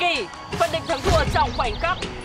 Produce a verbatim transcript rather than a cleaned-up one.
kỳ, phân định thắng thua trong khoảnh khắc.